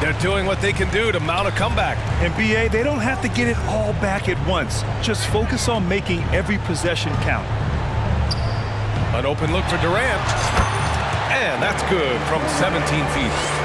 They're doing what they can do to mount a comeback. And BA, they don't have to get it all back at once. Just focus on making every possession count. An open look for Durant. And that's good from 17 feet.